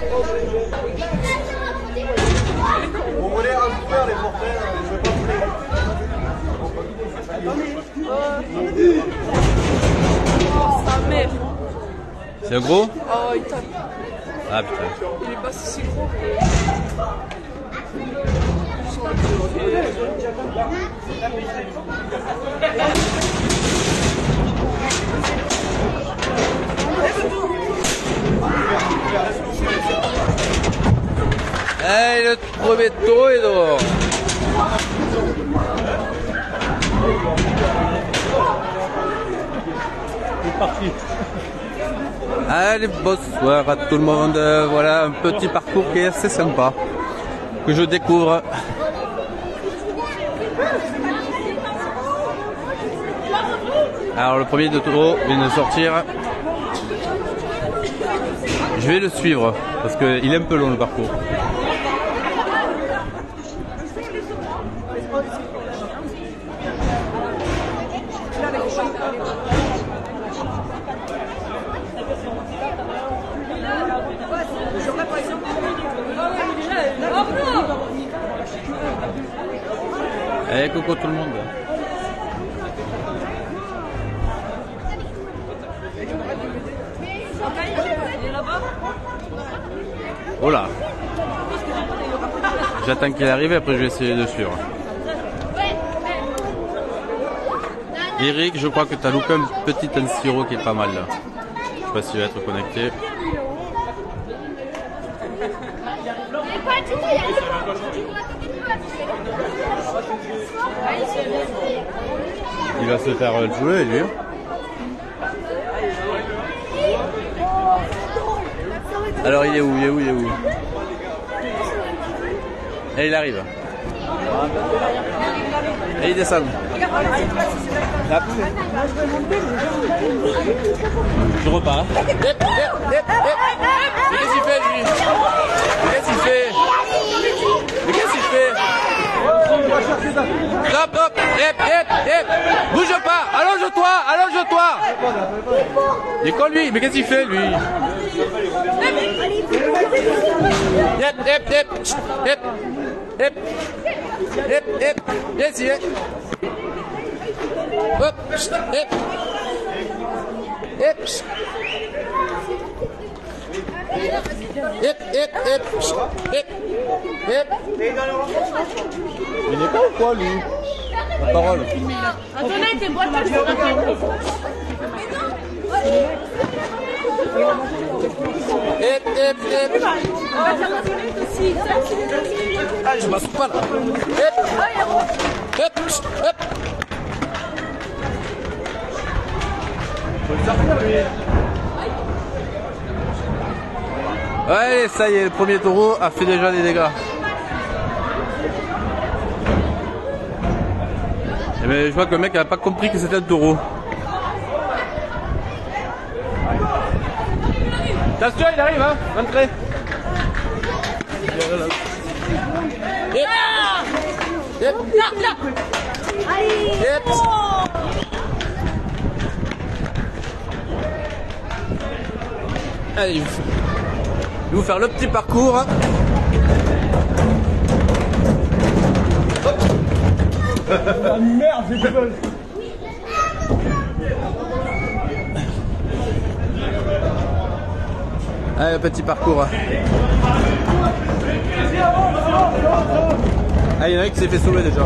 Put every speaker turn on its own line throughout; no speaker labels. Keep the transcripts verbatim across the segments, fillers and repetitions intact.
Vous voulez rajouter les portraits, je vais pas
vous les...
C'est un gros?
Oh, il tape.
Ah putain.
Il est pas si gros.
Allez, le premier taureau est dehors.
C'est parti.
Allez, bonsoir à tout le monde. Voilà un petit parcours qui est assez sympa, que je découvre. Alors le premier de taureau vient de sortir. Je vais le suivre parce qu'il est un peu long le parcours. Allez, coucou tout le monde. Oh là. J'attends qu'il arrive et après je vais essayer de suivre. Eric, je crois que tu as loupé un petit Ansiro qui est pas mal là. Je sais pas s'il va être connecté. Il va se faire jouer lui. Alors il est où? Il est où? Il est où? Et il arrive. Et il descend. Là. Je repars. Hep, hep, hep, hep. Mais qu'est-ce qu'il fait lui? Mais qu'est-ce qu'il fait? Mais qu'est-ce qu'il fait? Stop, stop, hep, hep, hep. Bouge pas, allonge-toi, allonge-toi. Il est con lui, mais qu'est-ce qu'il fait lui? Hep, hep, hep, hep, hep, hep, hep, yes, yes. Hop, hep, hep, hep, hep, hep, hep, hep. Il n'est pas ou quoi lui? La parole.
Attendez, tes boîtes elles sont
Hep, hep, hep. Ah, je m'assois pas là. Hep, hep, hep. Ouais, ça y est, le premier taureau a fait déjà des dégâts. Mais je vois que le mec n'a pas compris que c'était un taureau. Attention, il arrive, hein, rentrez. Yep. Yep. Yep. Allez, je vais vous faire le petit parcours.
Ah merde, j'ai du bol.
Allez, le petit parcours. Ah, il y en a un qui s'est fait sauver déjà.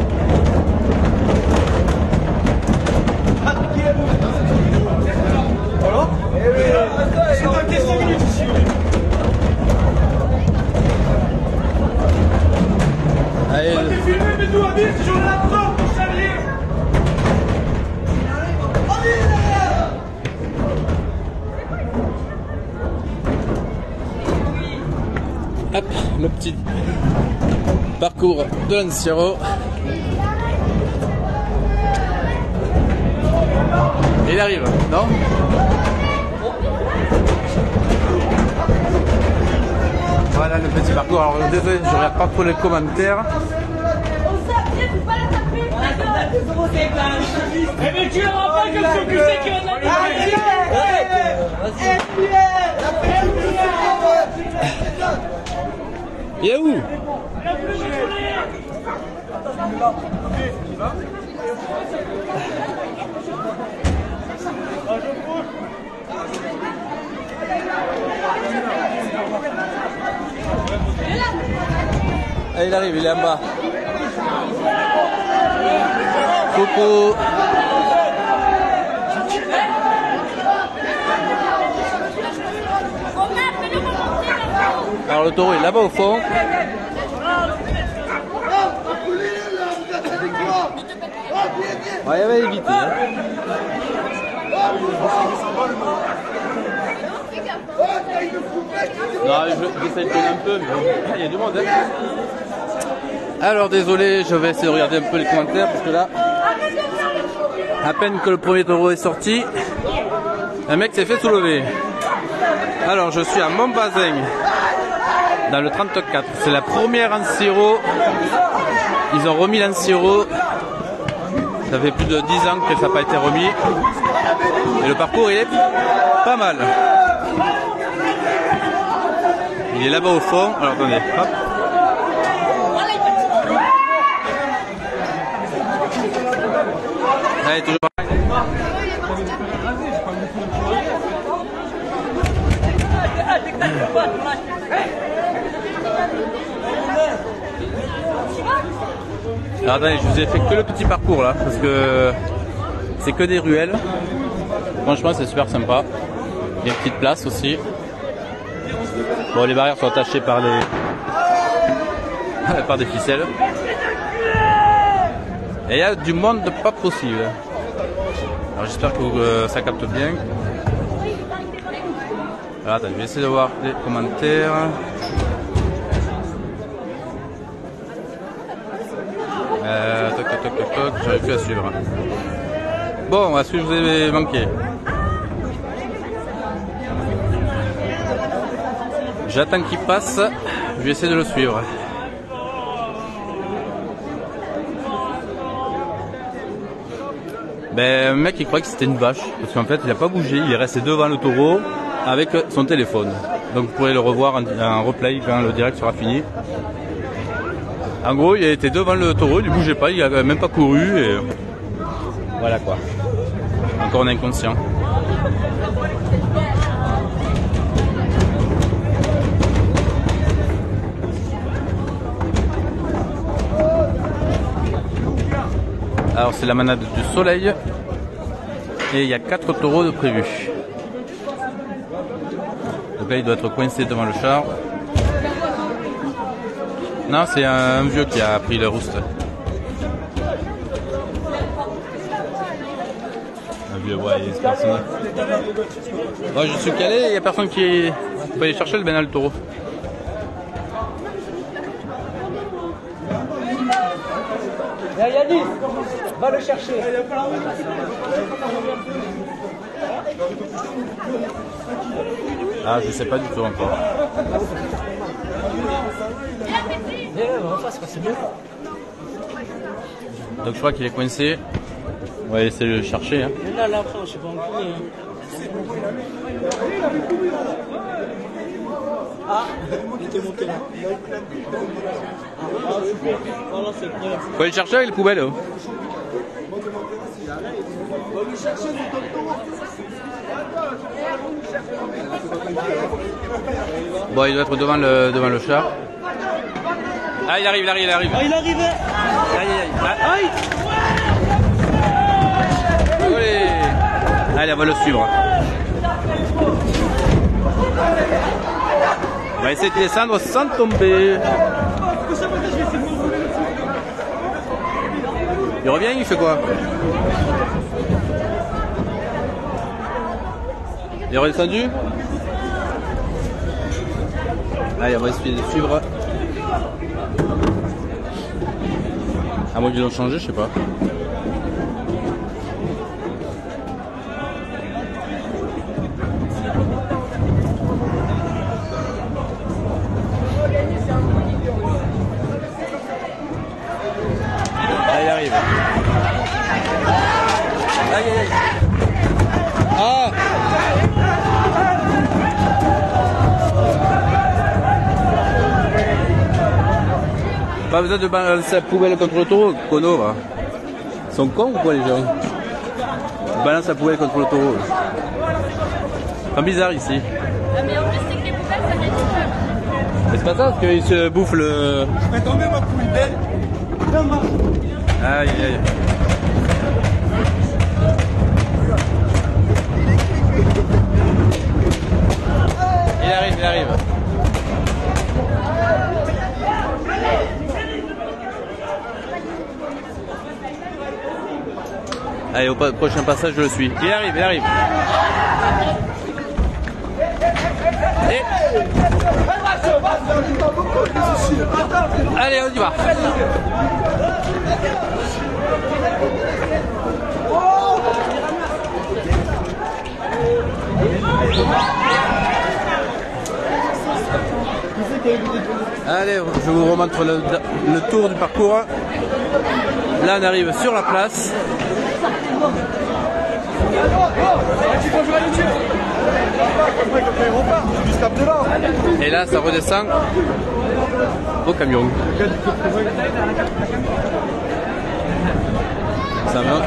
Voilà. C'est dans quinze minutes ici.
Allez,
t'es filmé, mais nous à vite, j'en ai la preuve pour salir.
hop, le petit parcours de l'Ansiro. Il arrive, non? Voilà le petit parcours. Alors désolé, je regarde pas trop les commentaires.
Eh mais tu l'auras pas comme son Q C qui va te la
Il est où? Ah, il arrive, il est en bas. Coucou. Alors le taureau est là-bas au fond. Ouais, il va éviter. Hein. Non, j'essaie de tourner un peu, mais il y a du monde. Hein. Alors désolé, je vais essayer de regarder un peu les commentaires parce que là, à peine que le premier taureau est sorti, un mec s'est fait soulever. Alors je suis à Montbazin, dans le trente-quatre. C'est la première en sirop. Ils ont remis l'en sirop. Ça fait plus de dix ans que ça n'a pas été remis. Et le parcours il est pas mal. Il est là-bas au fond. Alors attendez, hop. Allez, toujours pareil. Alors attendez, je vous ai fait que le petit parcours là, parce que c'est que des ruelles. Franchement c'est super sympa. Il y a une petite place aussi. Bon, les barrières sont attachées par les par des ficelles. Et il y a du monde pas possible. Alors j'espère que euh, ça capte bien. Alors attends, je vais essayer de voir les commentaires. Euh, toc toc toc toc toc, j'arrive plus à suivre. Bon, est-ce que je vous ai manqué? J'attends qu'il passe, je vais essayer de le suivre. Ben, un mec il croyait que c'était une vache, parce qu'en fait il n'a pas bougé, il est resté devant le taureau avec son téléphone. Donc vous pourrez le revoir en, en replay quand le direct sera fini. En gros il était devant le taureau, il ne bougeait pas, il n'a même pas couru et voilà quoi. Encore un inconscient. Alors c'est la manade du soleil et il y a quatre taureaux de prévus. Donc là il doit être coincé devant le char. Non, c'est un vieux qui a pris le roost. Un vieux, ouais, il y a personne. Moi je suis calé, il n'y a personne qui peut aller chercher le bénal taureau.
Yannis, va le chercher.
Ah, je sais pas du tout encore. Donc je crois qu'il est coincé. On va essayer de le chercher. Hein.
Là, là, après, je sais pas encore. Ah, il était monté là.
Faut aller le chercher avec les poubelles. Oh. Bon, il doit être devant le, devant le char. Ah, il arrive, il arrive, il arrive.
Ah, il arrivait.
Aïe, aïe, aïe. Allez. Allez, on va le suivre. On va essayer de descendre sans tomber. Il revient, il fait quoi? Il est redescendu? Allez, on va essayer de suivre. À moins qu'ils l'ont changé, je sais pas. Allez, il arrive. Aïe, aïe, aïe. Ah! Pas besoin de balancer la poubelle contre le taureau, Kono, va. Ils sont cons ou quoi les gens? Ils balancent la poubelle contre le taureau. C'est bizarre ici.
Ah, mais en plus, c'est que les poubelles, ça vient du club.
Mais c'est pas ça parce qu'ils se bouffent le...
Je vais tomber ma poubelle.
Aïe aïe. Il arrive, il arrive. Allez, au prochain passage, je le suis. Il arrive, il arrive. Et... Allez, on y va. Allez, je vous remontre le, le tour du parcours. Là, on arrive sur la place. Et là, ça redescend au camion. Ça monte.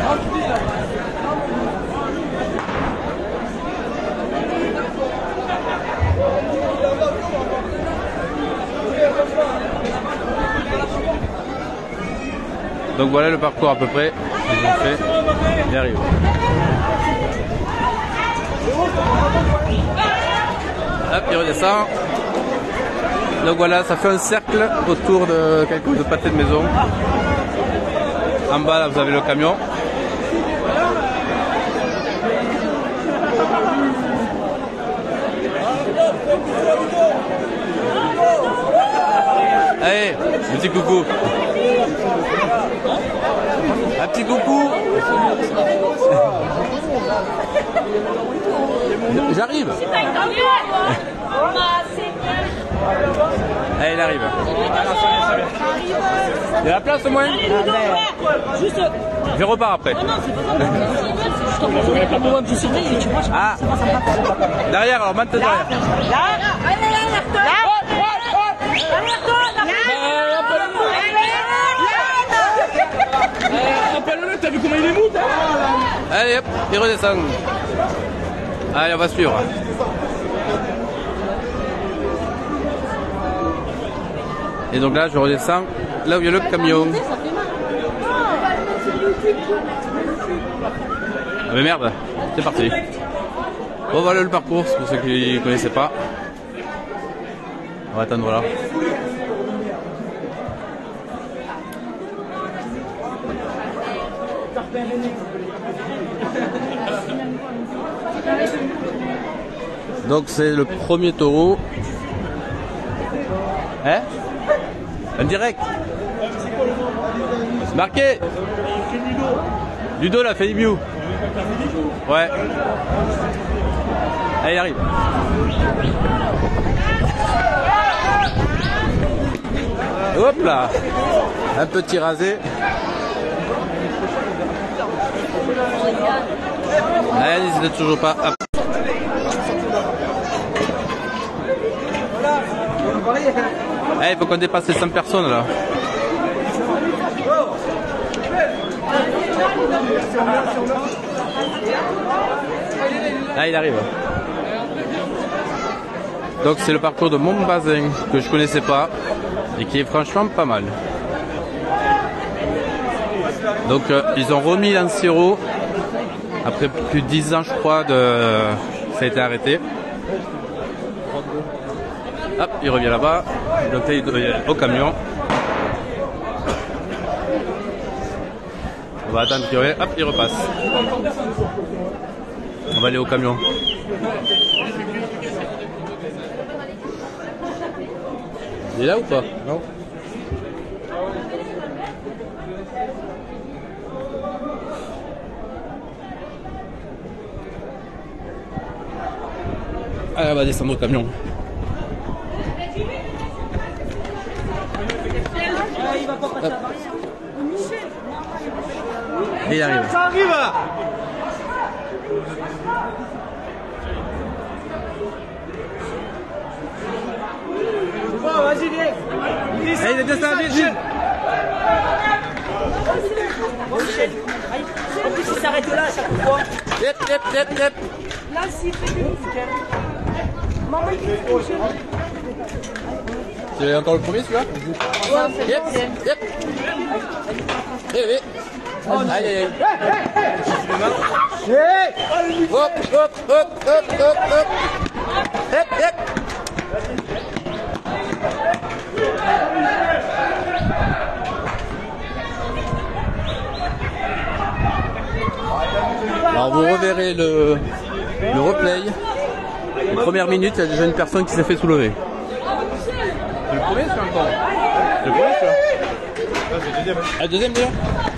Donc voilà le parcours à peu près. Ils ont fait. Il arrive. Hop, il redescend. Donc voilà, ça fait un cercle autour de quelque chose de pâté de maison. En bas là, vous avez le camion. Allez, un petit coucou. Un petit coucou. J'arrive. Allez, il arrive. Il y a la place au moins. Je repars après. Ah. Derrière, alors maintenant derrière.
T'as vu comment il est mou?
Allez hop, il redescend. Allez, on va suivre. Et donc là, je redescends là où il y a le camion. Ah mais merde, c'est parti. Bon, voilà le parcours, pour ceux qui ne connaissaient pas. On va attendre là. Donc c'est le premier taureau. Hein? En direct. C'est marqué. Ludo l'a fait Libiou. Ouais. Allez, il arrive. Hop là. Un petit rasé. Allez, n'hésitez toujours pas. Hop. Eh, il faut qu'on dépasse les cent personnes là. Là, il arrive. Donc c'est le parcours de Montbazin que je connaissais pas et qui est franchement pas mal. Donc euh, ils ont remis l'Anciro après plus de dix ans je crois de ça a été arrêté. Hop, il revient là-bas. Donc là, il est au camion. On va attendre qu'il revienne. Hop, il repasse. On va aller au camion. Il est là ou pas? Non. Allez, on va descendre au camion. Hop. Et il arrive.
Ça arrive. Bon, vas-y, viens.
Allez, il est descendu, Gilles.
Bon, Michel. Aïe. En plus, il s'arrête là à chaque fois.
Yep, yep, yep, yep.
Là, s'il fait du nickel. Maman, il fait du nickel.
C'est encore le premier celui-là?
Ouais, c'est
Yep,
le deuxième.
yep. Eh oui. Aïe, aïe, aïe. Hop, hop, hop, hop, hop, hop. Hop, hop. Alors vous reverrez le, le replay. Les premières minutes, il y a déjà une personne qui s'est fait soulever. C'est le premier, c'est encore. C'est le premier, c'est là. C'est le deuxième. Ah, le deuxième déjà.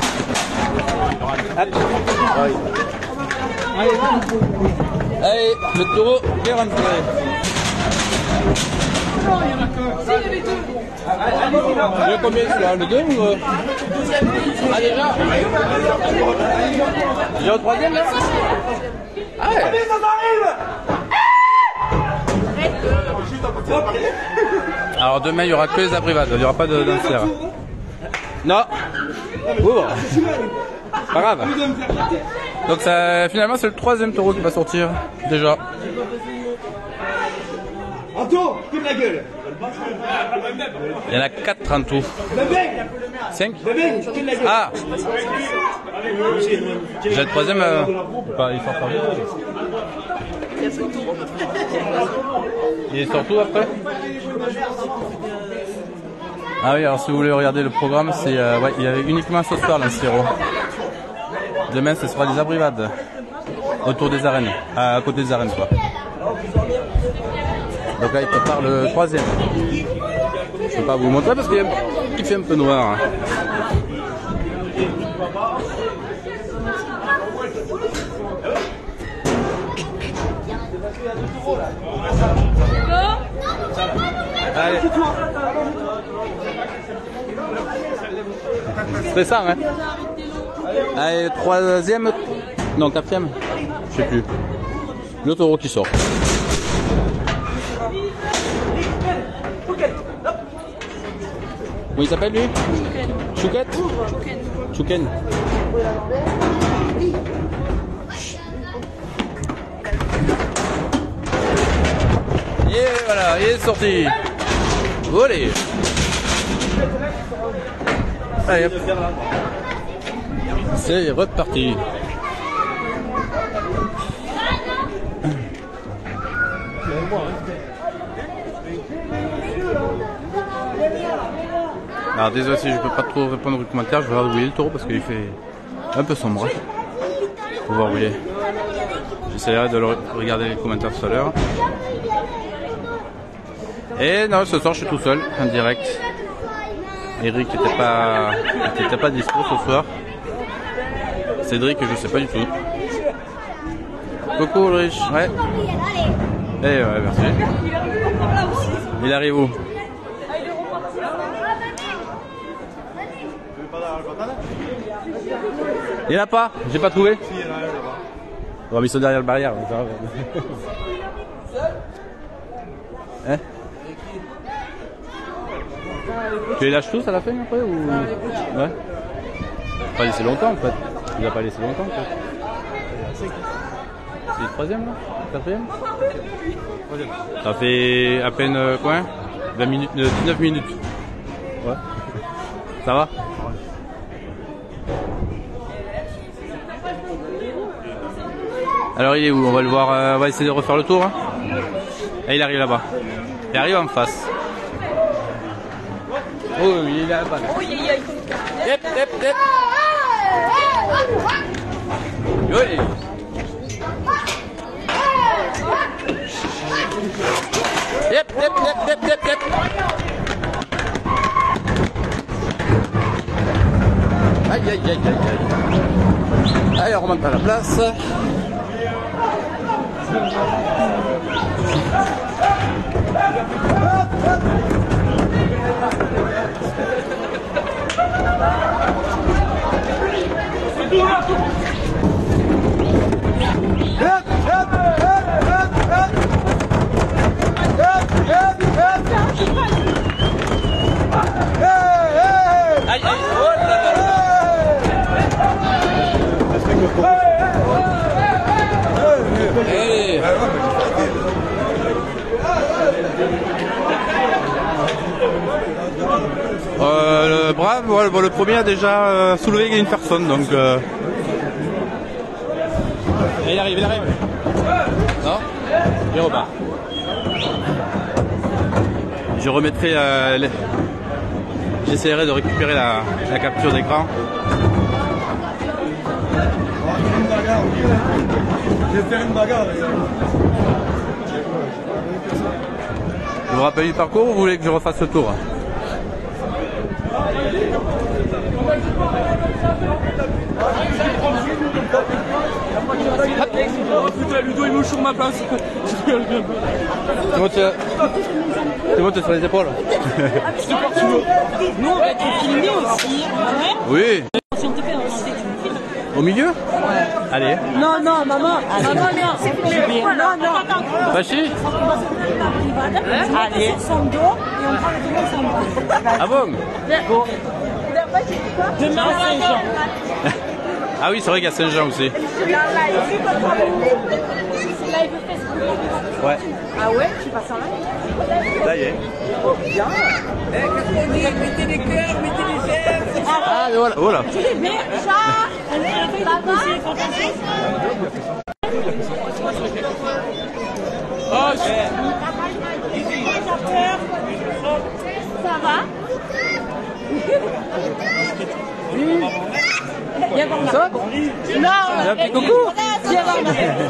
Allez, le taureau est rentré. Il y a combien celui-là? Le deux ou... Ah déjà? Déjà au troisième là? Ah ouais. Alors demain il n'y aura que les abrivades, il n'y aura pas de danseurs. Non. Ouvre. Pas grave. Donc ça, finalement c'est le troisième taureau qui va sortir déjà.
Anto, que de la gueule.
Il y en a quatre en tout. cinq. Ah. J'ai le troisième. Euh... Pas, il sort pas. Il sort tout après. Ah oui, alors si vous voulez regarder le programme, c'est euh, ouais, il y avait uniquement ce soir là, Siro. Demain, ce sera des abrivades autour des arènes, à côté des arènes quoi. Donc là, il prépare le troisième. Je ne peux pas vous montrer parce qu'il fait un peu noir. Hein. Allez. C'est ça, hein. Allez, troisième. Non, quatrième. Je sais plus. Le taureau qui sort. Comment il s'appelle lui? Chouquette. Chouquette. Chouken. Et voilà, il est sorti. Volé. Allez hop. C'est reparti. Alors désolé si je peux pas trop répondre aux commentaires, je vais regarder où il est le taureau parce qu'il fait un peu sombre. Faut voir où il est. J'essaierai de le regarder les commentaires tout à l'heure. Et non, ce soir je suis tout seul, en direct. Eric n'était pas, était pas dispo ce soir. Cédric, je sais pas du tout. Coucou Ulrich, ouais. Eh ouais, merci. Il arrive où? Il n'y en a pas, j'ai pas trouvé. Oh, mais ils sont derrière le barrière. Hein? Tu les lâches tous à la fin après ou... Ouais. Pas laissé longtemps en fait. Il a pas laissé longtemps en fait. C'est le troisième là? Quatrième? Ça fait à peine euh, quoi? vingt minutes, euh, dix-neuf minutes. Ouais. Ça va? Alors il est où? On va le voir, euh, on va essayer de refaire le tour. Hein. Et il arrive là-bas. Il arrive en face. Oh il est là-bas. Là. Yep, yep, yep. Oui. Yep, yep, yep, yep, yep, yep. Aïe, aïe, aïe, aïe, aïe. Allez, on remonte à la place. Aïe, aïe, oh. Euh, le brave, voilà, bon, le premier a déjà euh, soulevé une personne, donc... Euh... Et il arrive, il arrive. Non, il repart. Je remettrai... Euh, les... J'essaierai de récupérer la, la capture d'écran.
Je vais faire une bagarre.
Je vous rappelle du parcours ou vous voulez que je refasse le tour?
Putain, Ludo il me sur ma place.
C'est bon, c'est bon, t'es sur les épaules.
Nous, on va être filmés aussi. Ouais.
Oui.
Si on te fait, on sait que tu me filmes.
Au milieu? Allez.
Non, non, maman, maman, non. Non, non.
Vachi?
Allez.
Son dos et on prend le dos son dos.
Ah bon?
Demain à Saint-Jean.
Ah oui, c'est vrai qu'il y a Saint-Jean aussi. Ouais.
Ah ouais, tu passes en live?
Ça y est.
Mettez des cœurs, mettez des j'aime.
Ah, voilà. Oh là.
Mais, Charles, elle a fait la poser, quand on sait.
Oh,
Ça va? Viens voir ma
Ça?
Non,
Un petit coucou.
viens voir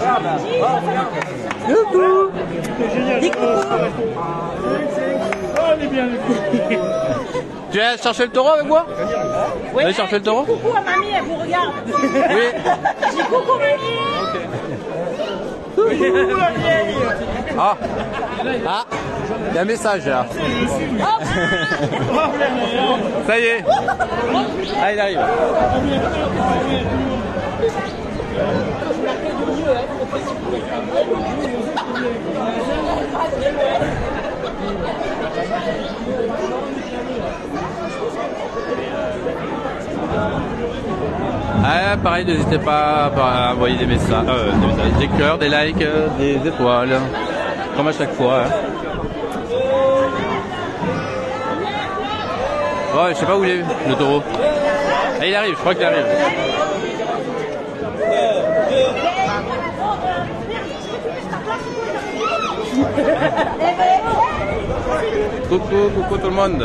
ma
Coucou.
Dis coucou.
oh, il est bien le coup.
Tu viens chercher le taureau avec moi?
Ouais,
Allez chercher le taureau?
dis coucou à mamie, elle vous regarde.
Oui.
Dis coucou mamie.
Coucou la vieille.
Ah. Ah. Il y a un message là. Ça y est. Ah, il arrive. Ah, pareil, n'hésitez pas à envoyer des messages, euh, des, messages des cœurs, des likes, des étoiles, comme à chaque fois. Hein. Ouais, je sais pas où il est, le taureau. Ah, il arrive, je crois qu'il arrive. Coucou, coucou tout le monde.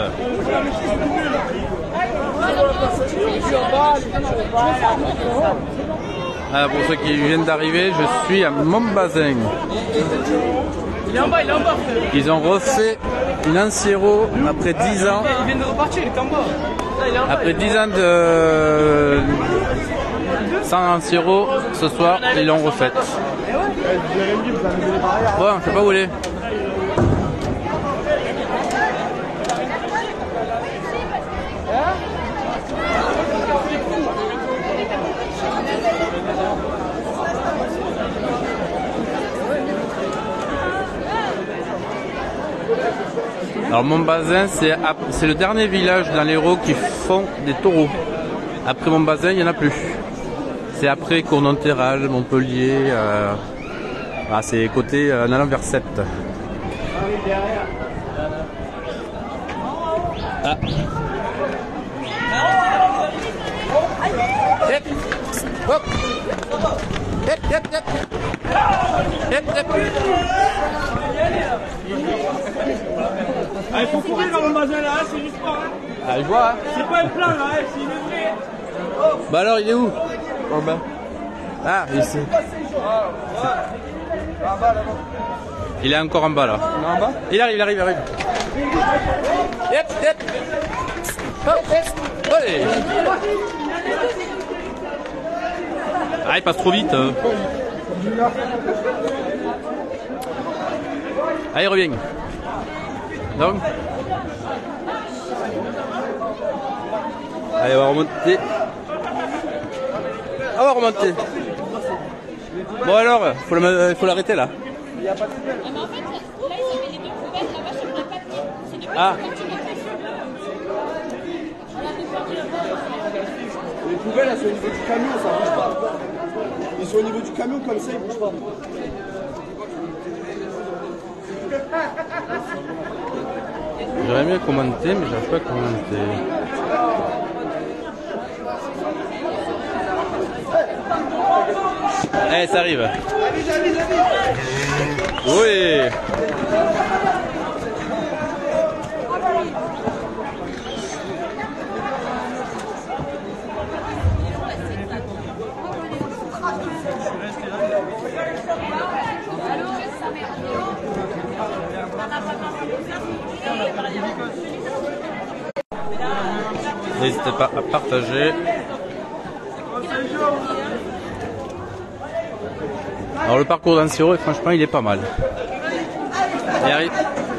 Ah, pour ceux qui viennent d'arriver, je suis à Montbazin.
Il est en bas, il est en bas.
Ils ont refait une Anciero après dix ans.
Il vient de repartir, il est en bas. Là, il est en bas.
Après dix ans de sans Anciero, ce soir, ils l'ont refaite. Bon, je sais pas où il est. Alors Montbazin, c'est c'est le dernier village dans l'Hérault qui font des taureaux. Après Montbazin, il n'y en a plus. C'est après Cournonterral, Montpellier. Euh, ah, c'est côté euh, en allant vers Sète. Ah. Yep. Hop. Yep, yep, yep. Yep, yep.
Ah, il faut courir dans le bazin là, c'est juste pas. Hein.
Ah, je vois. Hein.
C'est pas un plan là, hein, c'est une vraie.
Bah alors, il est où? En bas. Ah, ici. Il est encore en bas là.
En bas.
Il arrive, il arrive, il arrive. Yep, yep. Hop, hop. Allez. Ah, il passe trop vite. Euh. Allez, reviens. Donc. Allez, on va remonter. On va remonter. Bon alors, faut le, faut l'arrêter là.
Mais en fait, là, ils avaient les deux poubelles là-bas sur le papier. C'est depuis
Ah.
que tu m'as fait.
Les poubelles, elles sont au niveau du camion, ça bouge pas. Ils sont au niveau du camion, comme ça, ils bougent pas.
J'aurais mieux commenter, mais j'arrive pas à commenter. Allez, ça arrive. Oui. N'hésitez pas à partager. Alors le parcours d'un sirop, franchement, il est pas mal. Il arrive.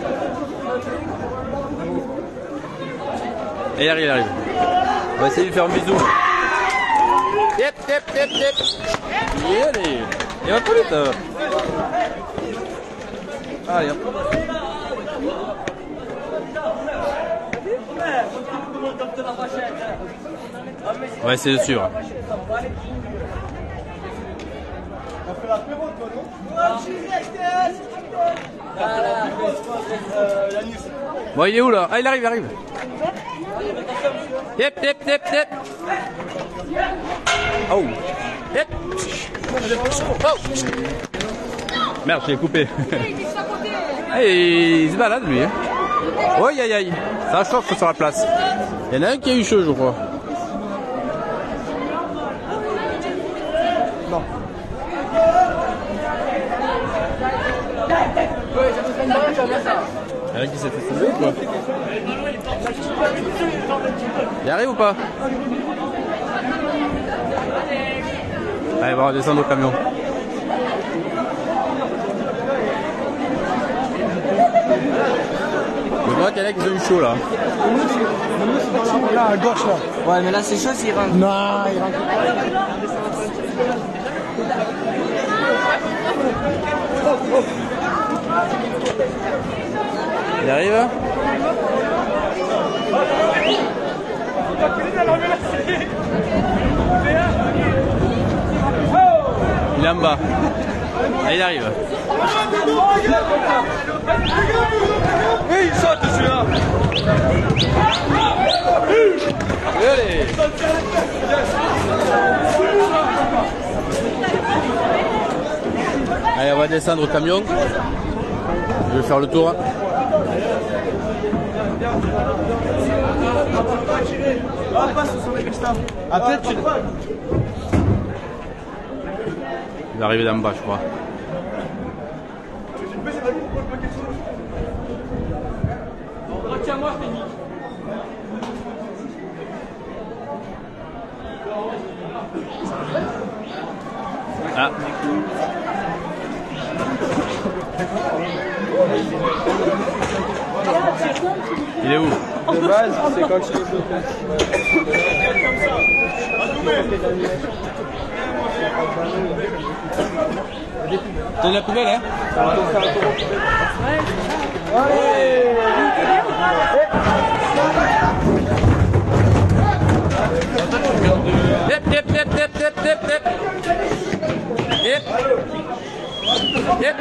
Et il arrive, il arrive. On va essayer de lui faire un bisou. Yep, yep, yep, yep. Et allez. Il va pas vite. Allez, hop. On va essayer de suivre. Bon, il est où là? Ah, il arrive, il arrive. Yep, yep, yep, yep. Oh. Yep. Oh. Merde, je l'ai coupé. Hey, il se balade lui. Hein. Oh, aïe, aïe, aïe. Ça chauffe sur la place. Il y en a un qui a eu chaud, je crois.
Non.
Il y en a un qui s'est fait soulever ou quoi? Il arrive ou pas? Allez, on va descendre au camion. Je vois qu'il y en a qui ont eu chaud là.
Là, à gauche là.
Ouais, mais là c'est chaud s'il rentre.
Non, il rentre.
Il arrive? Il est en bas. Ah, il arrive.
Oui, il saute celui-là.
Allez. Allez, on va descendre au camion. Je vais faire le tour.
Ah, peut-être tu...
Il va arriver d'en bas, je crois.
Retiens-moi, je t'ai mis.
Ah. Il est où?
De base, c'est quand tu les bloques.
T'as de la poubelle, hein? Yep, yep, yep, yep, yep, yep, yep. Yep. Yep.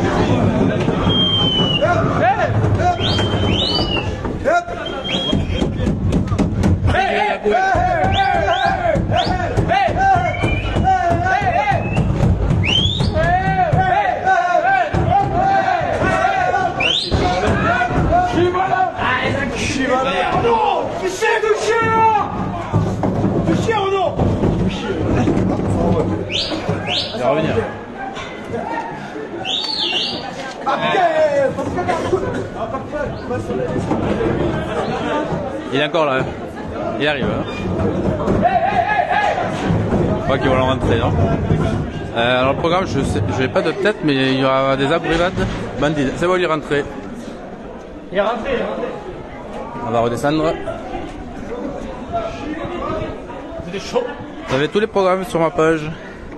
Il va revenir. Il est encore là. Il arrive. Je crois qu'ils vont le rentrer. Non euh, alors le programme, je n'ai pas de tête, mais il y aura des abrivades bandides. C'est bon, il est rentré.
Il est rentré, il est rentré.
On va redescendre.
C'était chaud.
Vous avez tous les programmes sur ma page.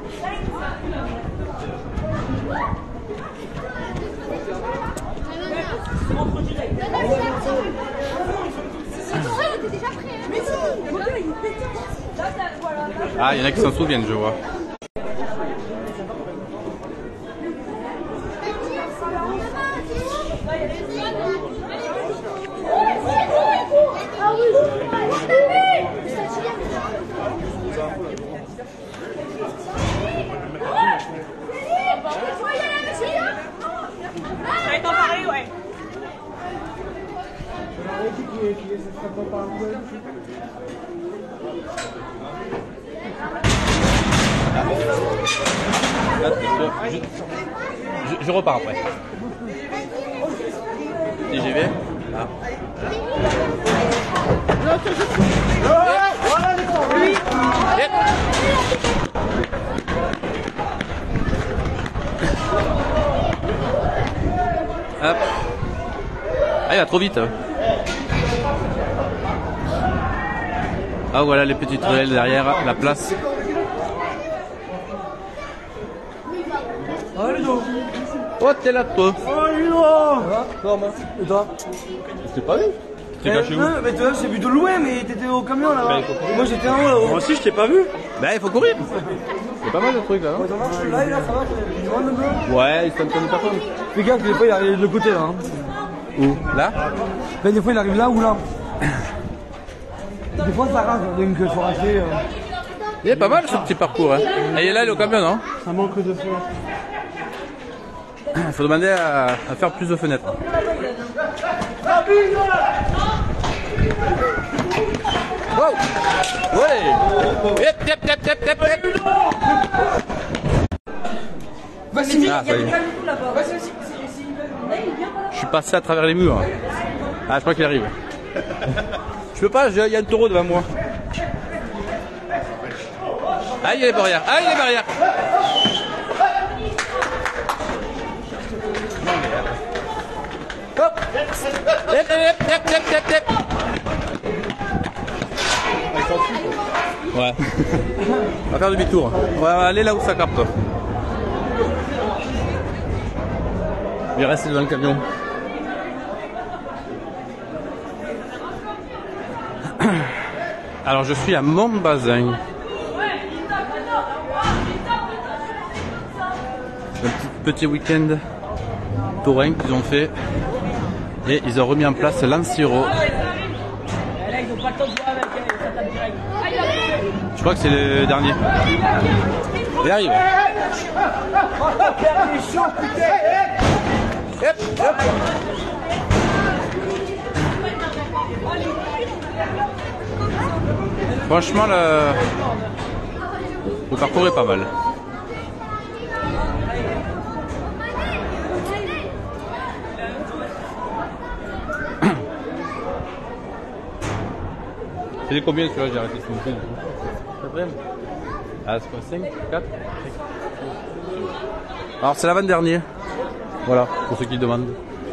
Ah, il y en a qui s'en souviennent, je vois. Là, je, je, je repars après. T G V. Ah. Yep. Hop. Ah, il va trop vite. Ah, voilà les petites ruelles derrière, la place. Oh, t'es là, toi.
Oh, Ludo. Comment? Et toi?
Je t'ai pas vu. T'es caché où?
Mais toi, j'ai vu de loin, mais t'étais au camion là-bas. Moi, j'étais en haut là-haut. Moi aussi, je t'ai pas vu.
Bah, il faut courir. C'est pas mal de trucs là, non?
Ça marche, là, là, ça va, tu vois un peu?
Ouais, il s'entend pas compte.
Fais gaffe, des fois, il arrive de l'autre côté là. Hein.
Où? Là?
Ben, des fois, il arrive là ou là. Des fois, ça rase, donc il faut rater. Euh...
Il est pas mal ce petit parcours. Hein. Et il est là, il est au camion, non?
Ça manque de feu.
Il faut demander à, à faire plus de fenêtres. Wow! Ouais! Yep, yep, yep, yep, yep, yep.
Vas-y,
ah, ça y est. Je suis passé à travers les murs. Ah, je crois qu'il arrive. Je peux pas, il y a un taureau devant moi. Ah, il y a les barrières. Ah, il y a les barrières. Hop. Hep, hep, hep, hep, hep, hep. Ouais. On va faire demi-tour. On va aller là où ça capte. Il est resté dans le camion. Alors je suis à Montbazin. Un petit, petit week-end taurin qu'ils ont fait. Et ils ont remis en place l'Ansiro. Je crois que c'est le dernier. Il arrive. Hop, hop. Franchement, le... le parcours est pas mal. C'est combien celui-là? J'ai arrêté ce week-end. Quatrième. Ah, c'est quoi? cinq, quatre. Alors c'est l'avant-dernier. Voilà, pour ceux qui demandent.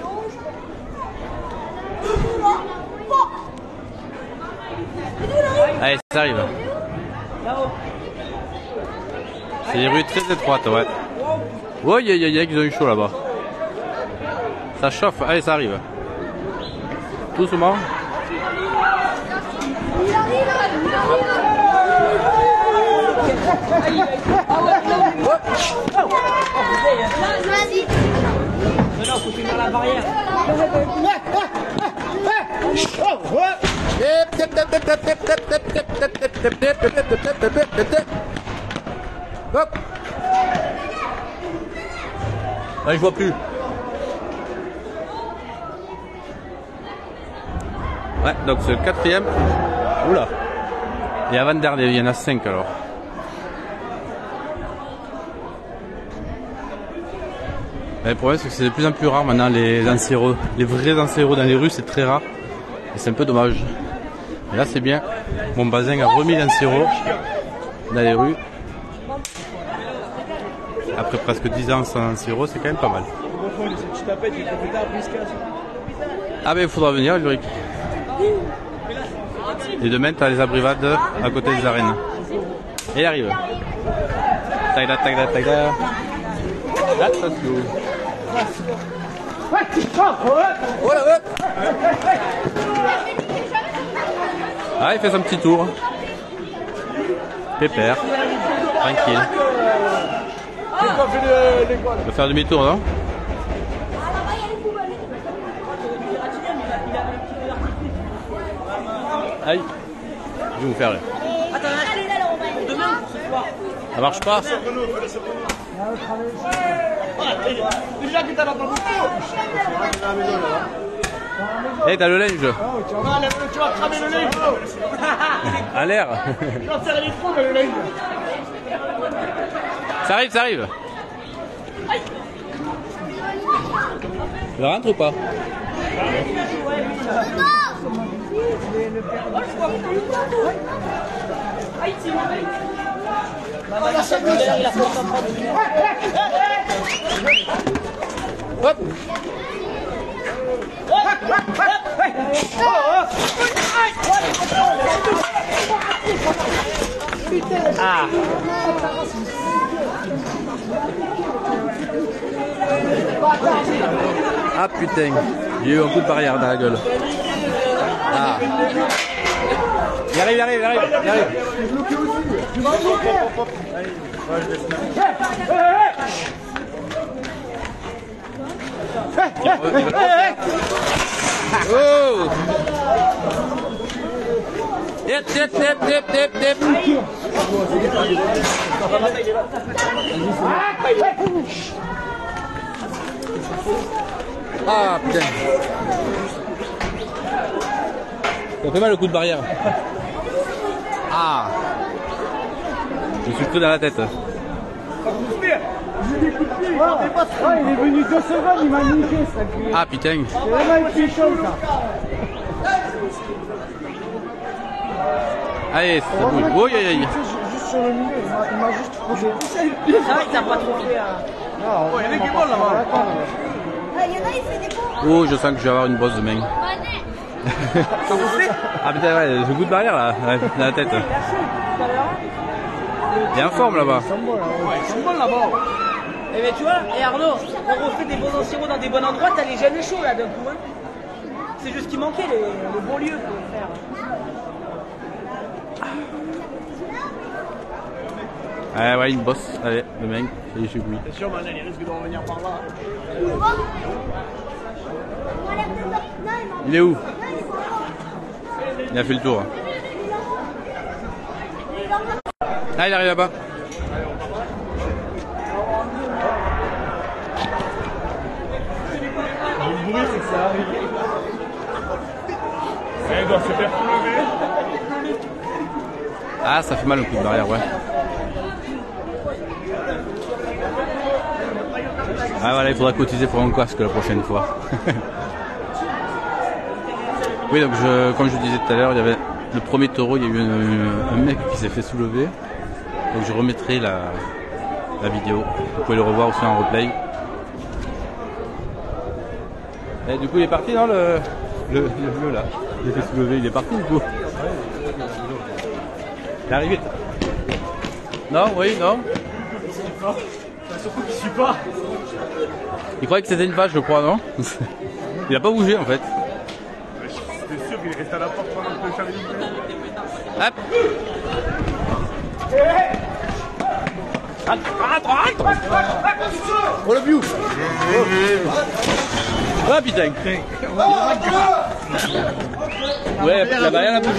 Allez, ça arrive. C'est des rues très étroites, ouais. Ouais, il y a, y a qu'ils ont eu chaud là-bas. Ça chauffe, allez, ça arrive. Doucement. Hop. Là, je vois plus. Ouais, donc c'est le quatrième. Oula. Et avant-dernier, il y en a cinq alors. Et le problème c'est que c'est de plus en plus rare maintenant les anciros. Les vrais anciros dans les rues, c'est très rare. Et c'est un peu dommage. Et là c'est bien. Montbazin a remis l'anciro dans les rues. Après presque dix ans sans anciro, c'est quand même pas mal. Ah ben il faudra venir, Ulrich. Et demain, tu as les abrivades à côté des arènes. Et il arrive. Tagda, tagda, tagda. Attention. Voilà, hop. Ah, il fait son petit tour. Pépère. Tranquille. Il va faire demi-tour, non? Aïe, je vais vous faire là. Ça marche pas? Eh, t'as le linge.
Tu vas cramer le linge.
À l'air.
Tu vas faire les trous, le linge.
Ça arrive, ça arrive. Il rentre ou pas? Hop. Ah. Ah putain, j'ai eu un coup de barrière dans la gueule. Ah. Il arrive, il arrive, il arrive, il arrive. Oh. Tip, tip, tip, tip, tip, tip. Ah putain. Ça fait mal le coup de barrière. Ah. Je suis pris dans la tête.
Ah, il est venu deux secondes, il m'a niqué ça.
Ah putain.
C'est vraiment une chaud ça.
Allez, ça bouge. Oui, oui, oui.
Juste sur le milieu, il m'a juste projeté.
Ça va, il t'a pas trop fait.
Ah, il y en a qui volent là-bas.
Il y en a, il fait des bons.
Oh, je sens que je vais avoir une brosse de main. Ah putain, ouais, ce coup de barrière là, dans la tête. Il est en forme là-bas.
Ils sont bons là-bas.
Eh mais tu vois, et Arnaud, on refait des bons anciros dans des bons endroits, t'as les jamais chauds là d'un coup. Hein. C'est juste qu'il manquait les, les bons lieux pour faire.
Ah ouais, une bosse. Allez, le mec, ça y est, je suis couillé.
C'est sûr, Manel, il risque de revenir par là.
Il est où? Il a fait le tour. Ah, il arrive là-bas.
Le bruit, c'est que ça arrive. Elle doit se faire soulever.
Ah, ça fait mal le coup de barrière, ouais. Ah voilà, il faudra cotiser pour un casque la prochaine fois. Oui, donc je, comme je disais tout à l'heure, il y avait le premier taureau, il y a eu un, un mec qui s'est fait soulever. Donc je remettrai la, la vidéo. Vous pouvez le revoir aussi en replay. Et du coup, il est parti, non, le, le, le bleu là. Il s'est fait soulever, il est parti du coup. Il est arrivé. Non, oui, non.
Surtout qu'il suit pas.
Il croyait que c'était une vache, je crois, non? Il a pas bougé en fait.
C'était sûr qu'il est resté à la porte pendant que le chat est
Hop.
Oh le view.
Ah putain. Ouais, la barrière a bougé.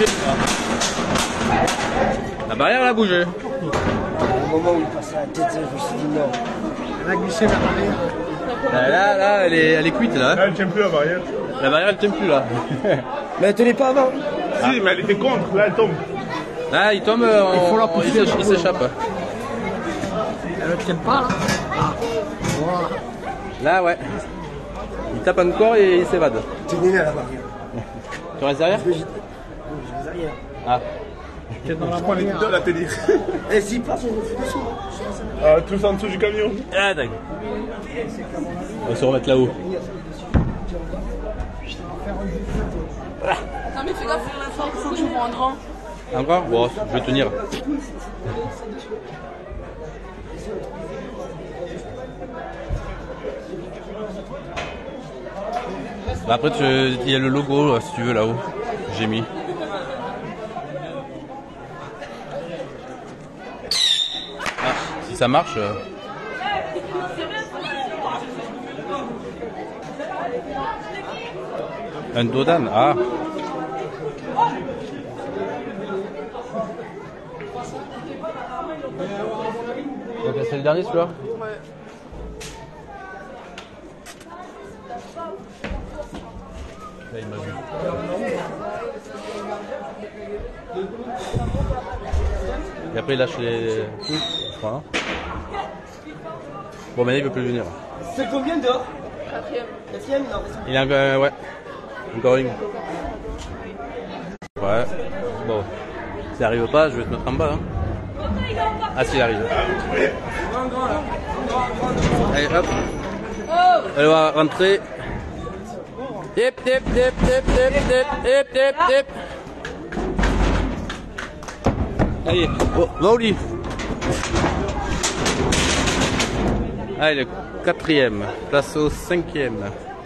La barrière a bougé.
Au moment où il passait la tête, je me suis dit non. Elle a glissé vers l'arrière.
Là, là, là, elle est, elle est cuite là.
Là, elle tient plus la barrière.
La barrière elle tient plus là.
Mais elle tenait pas avant.
Si, mais elle était contre, là elle tombe.
Ah, il tombe, euh,
Il faut la
on-
pousser,
il s'éch-
bravo.
il s'échappe.
Elle ne tient pas là. Ah. Voilà.
Là, ouais. Il tape encore et il s'évade.
Tenez-la la barrière.
Tu restes derrière?
Je vais derrière.
Ah.
Je prends les deux à tenir.
Et s'il passe, on le fait dessous.
Ah, tous en dessous du camion.
Ah, d'accord. On va se remettre là-haut.
Non mais fais gaffe, il faut que je vois un grand.
Encore? Bon, je vais tenir. Bah après, tu- il y a le logo là, si tu veux là-haut. J'ai mis. Ah, si ça marche. euh. Un Dodan, ah. Donc c'est le dernier celui-là? Ouais. Là, il m'a vu. Et après, il lâche les coups, je crois. Hein. Bon, maintenant, il ne peut plus venir.
C'est combien dehors? Quatrième. Quatrième, non.
Il a euh, ouais. Encore une. Ouais. Bon. S'il n'arrive pas, je vais te mettre en bas. Hein. Ah, s'il arrive. Allez, hop. Elle va rentrer. Dip, dip, dip, dip, dip, dip, dip, dip, dip. Allez, oh, va au lit. Allez, le quatrième. Place au cinquième.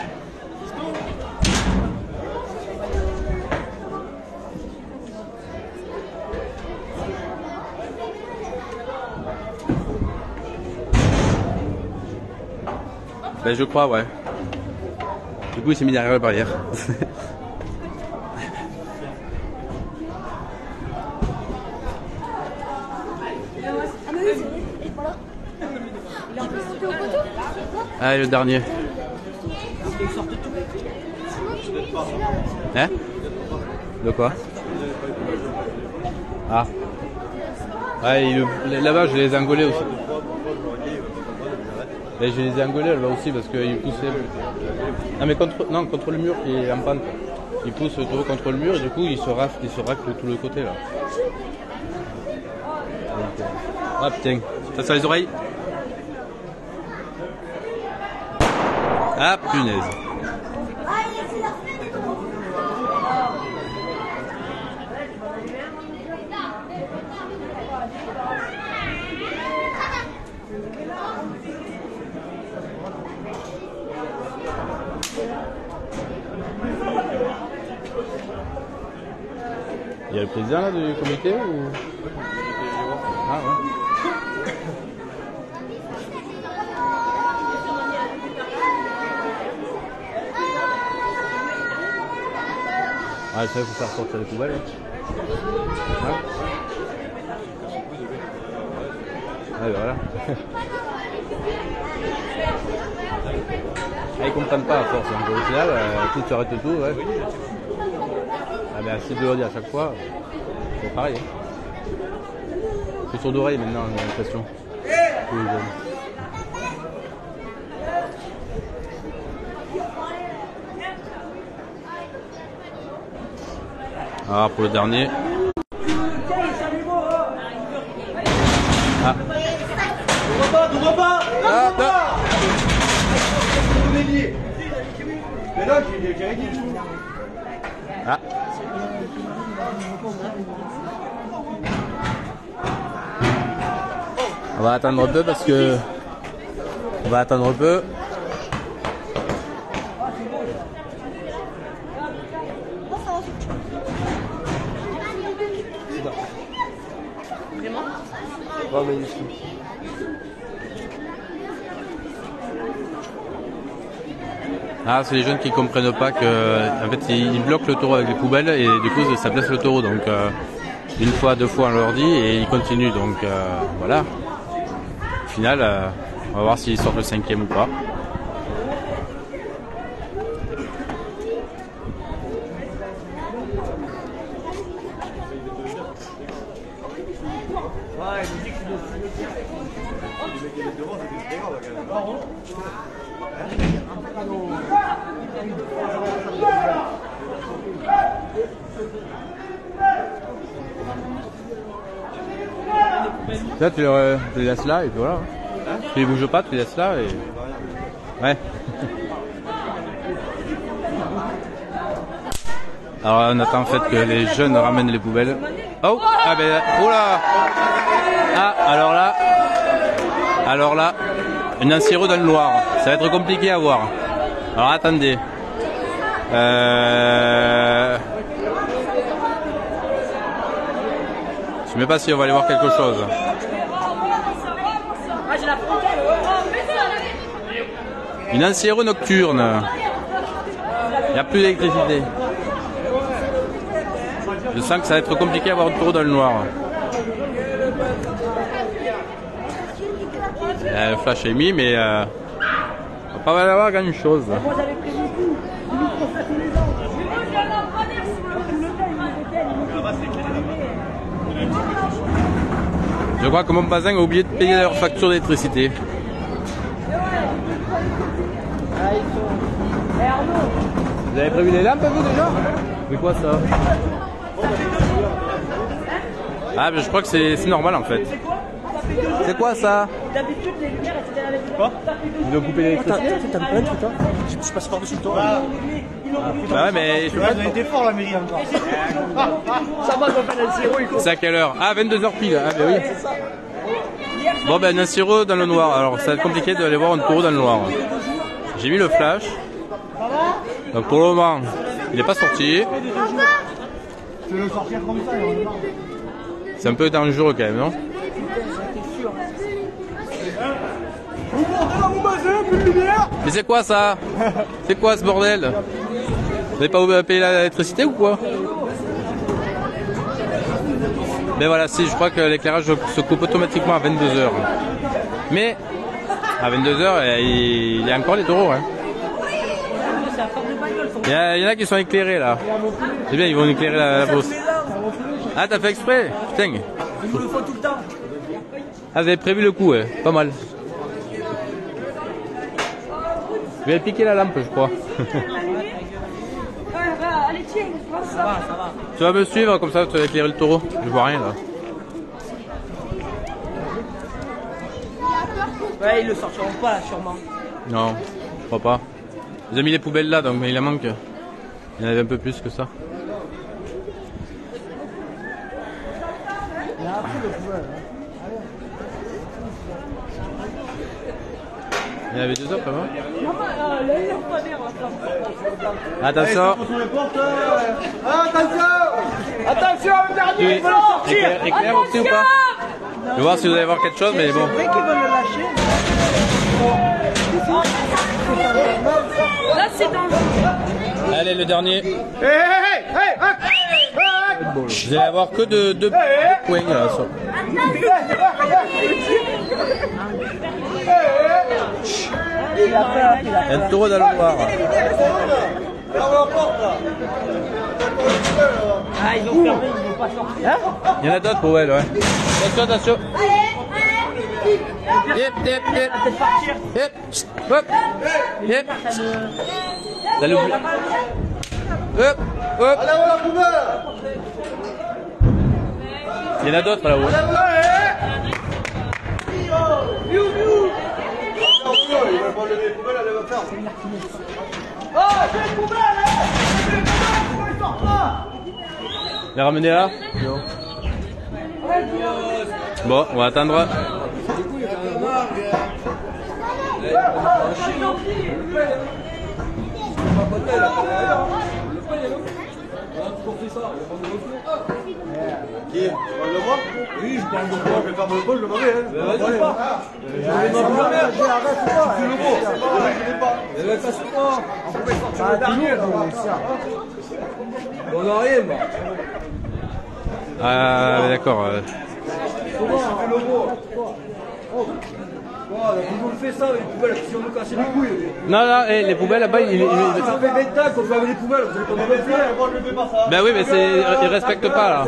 Ben je crois, ouais. Du coup il s'est mis derrière la barrière. Allez, le dernier. Hein? De quoi? Ah. Ouais, là-bas je les ai engolés aussi. Et je les ai engolés là aussi parce qu'ils poussaient. Non mais contre, non, contre le mur qui est en pente. Ils poussent le taureau contre le mur et du coup ils se raflent, ils se raclent tout le côté là. Donc, euh... ah putain, ça sur les oreilles. Ah punaise. Il y a le président là du comité ou... Ah ouais. Ah ça il faut faire sortir les poubelles. Hein. Ouais. Ouais voilà. Ah, ils comprennent pas à force, donc au final, euh, si tu arrêtes tout, ouais. Ah ben si de le dire à chaque fois, c'est pareil. Hein. C'est sourd d'oreille maintenant, j'ai l'impression. Ah pour le dernier. Ah.
N'ouvre pas, n'ouvre pas,
Ah,
pas. Mais là, j'ai rien dit.
Ah. On va attendre un peu parce que on va attendre un peu.
Vraiment? Pas magnifique.
Ah, c'est les jeunes qui comprennent pas que, en fait, ils bloquent le taureau avec les poubelles et du coup, ça blesse le taureau. Donc, euh, une fois, deux fois, on leur dit et ils continuent. Donc, euh, voilà. Au final, euh, on va voir s'ils sortent le cinquième ou pas. Là, tu les, tu les laisses là et puis voilà. Hein, tu les bouges pas, tu les laisses là et... Ouais. Alors on attend en fait que les jeunes ramènent les poubelles. Oh, ah ben, oh là. Ah, alors là, alors là, une encierro dans le noir. Ça va être compliqué à voir. Alors attendez. Euh... Je ne sais pas si on va aller voir quelque chose. Une encierro nocturne. Il n'y a plus d'électricité. Je sens que ça va être compliqué à voir autour dans le noir. Le flash est mis, mais euh, on va pas avoir grand chose. Je crois que mon voisin a oublié de payer leur facture d'électricité. Vous avez prévu les lampes vous déjà? Mais quoi ça? Ah mais je crois que c'est normal en fait. C'est quoi ça?
D'habitude les lumières elles étaient avec
Quoi?
Ils ont coupé l'électricité?
T'as un plainte toi? Je suis passé par-dessus le toit.
Bah ouais mais je peux pas.
Ils ont été forts la mairie encore. Ça va qu'on fait un sirop.
C'est à quelle heure? Ah vingt-deux heures pile. Ah bah oui. Bon ben un sirop dans le noir. Alors ça va être compliqué d'aller voir un taureau dans le noir. J'ai mis le flash. Donc pour le moment il n'est pas sorti.
Tu veux le sortir comme ça?
C'est un peu dangereux quand même non? Mais c'est quoi ça? C'est quoi ce bordel? Vous n'avez pas payé l'électricité ou quoi? Mais voilà, si, je crois que l'éclairage se coupe automatiquement à vingt-deux heures. Mais à vingt-deux heures, il y a encore les taureaux. Hein. Il, y a, il y en a qui sont éclairés là. C'est bien, ils vont éclairer la, la bourse. Ah, t'as fait exprès? Putain.
Il nous le faut tout le temps.
Ah, vous avez prévu le coup, ouais. Pas mal. Je vais piquer la lampe, je crois.
Allez, tiens, prends ça.
Ça va, ça va.
Tu vas me suivre, comme ça tu vas éclairer le taureau. Je vois rien là.
Ouais, ils le sortiront pas là, sûrement.
Non, je crois pas. Ils ont mis les poubelles là, donc il en manque. Il y en avait un peu plus que ça. Il y en avait deux autres avant. Attention.
Attention! Attention, le dernier, il faut le sortir!
Éclair, éclair aussi ou pas? Je vais voir si vous allez voir quelque chose, mais bon.
C'est vrai qu'ils veulent le lâcher.
Là, c'est dangereux.
Allez, le dernier.
Hé, hé, hé, hé!
Vous allez avoir que de deux points là. Sur...
Il a peur, il a peur.
Un taureau dans le noir.
Ah, ils ont fermé, ils vont pas sortir.
Il y en a d'autres pour elle, ouais. Attention, attention. Yep, yep, yep.
C'est partir.
Yep, hop. Yep. Vous allez oublier. Hop, hop. Il y en a d'autres là-haut. Les ramener là? Bon, on va attendre.
Qui? Tu parles de moi? Oui, je parle de moi. Je vais faire mon pôle, je le mauvais. Hein. Vas-y, pas. Je vais m'en faire. Arrête pas. C'est le mot. Je l'ai pas. Je vais pas sur moi. On peut sortir le dernier. On n'a rien, moi.
Ah, d'accord. Euh...
Comment ça fait le mot? Oh. On a toujours fait ça avec les poubelles, si on nous casse les couilles.
Non, non, hey, les poubelles là-bas, ils. ils...
Ça fait vingt ans qu'on fait avec les poubelles, vous avez pas de faire. Moi, je ne fais pas ça.
Ben oui, mais c'est, ils respectent pas là.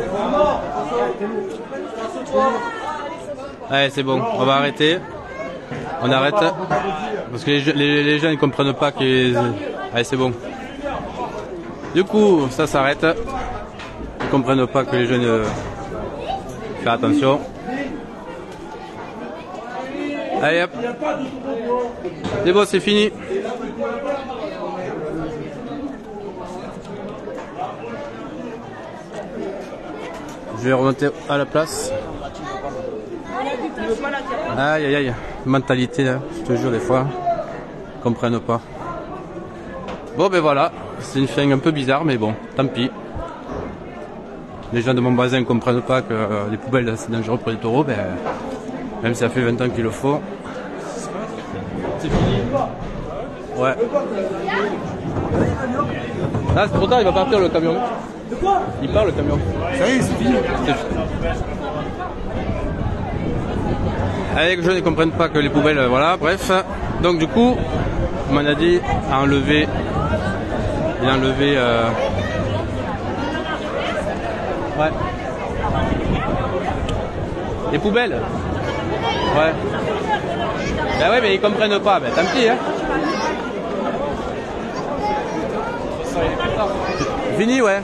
Allez, c'est bon, on va arrêter. On arrête. Parce que les, les, les gens ils comprennent pas que. Allez, c'est bon. Du coup, ça s'arrête. Ils comprennent pas que les jeunes. Euh... Faire attention. Allez hop. C'est bon, c'est fini. Je vais remonter à la place. Aïe aïe aïe. Mentalité là, je te jure des fois. Ils comprennent pas. Bon ben voilà. C'est une fin un peu bizarre mais bon, tant pis. Les gens de mon voisin ne comprennent pas que euh, les poubelles c'est dangereux pour les taureaux, ben, même si ça fait vingt ans qu'il le faut. C'est fini. Ouais. Ah, c'est trop tard, il va partir le camion.
De quoi?
Il part le camion.
Ça y est, c'est fini.
Avec les jeunes ne comprennent pas que les poubelles, voilà, bref. Donc du coup, on m'en a dit à enlever. Il a enlevé. Euh, Ouais. Les poubelles. Ouais. Ben ouais, mais ils comprennent pas. Ben tant pis, hein. Fini, ouais.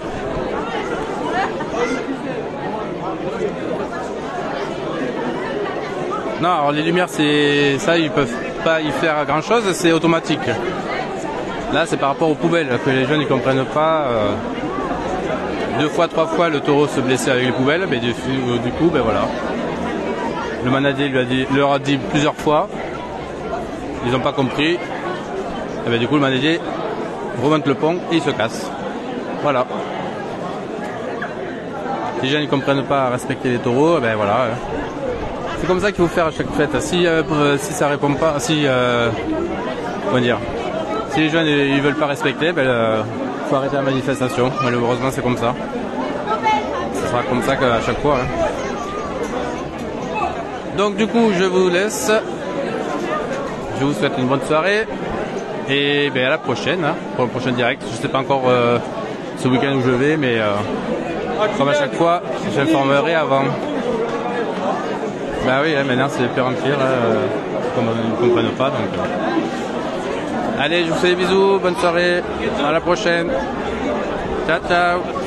Non, alors les lumières, c'est ça, ils peuvent pas y faire grand chose, c'est automatique. Là, c'est par rapport aux poubelles que les jeunes ils comprennent pas. Euh, deux fois, trois fois, le taureau se blessait avec les poubelles, mais du, du coup, ben voilà. Le manadier lui a dit, leur a dit plusieurs fois, ils n'ont pas compris. Et ben, du coup, le manadier remonte le pont et il se casse. Voilà. Les jeunes ne comprennent pas à respecter les taureaux, ben voilà. C'est comme ça qu'il faut faire à chaque fête. Si, euh, si ça répond pas, si, euh, comment dire, si les jeunes ils veulent pas respecter, ben, euh, faut arrêter la manifestation. Malheureusement, c'est comme ça. Ce sera comme ça qu'à chaque fois. Hein. Donc du coup, je vous laisse. Je vous souhaite une bonne soirée et ben, à la prochaine, hein, pour le prochain direct. Je sais pas encore euh, ce week-end où je vais, mais euh, comme à chaque fois, j'informerai avant. Bah oui, hein, maintenant c'est de pire en pire, euh, comme ils ne comprennent pas. Donc, euh. Allez, je vous fais des bisous, bonne soirée, à la prochaine. Ciao, ciao.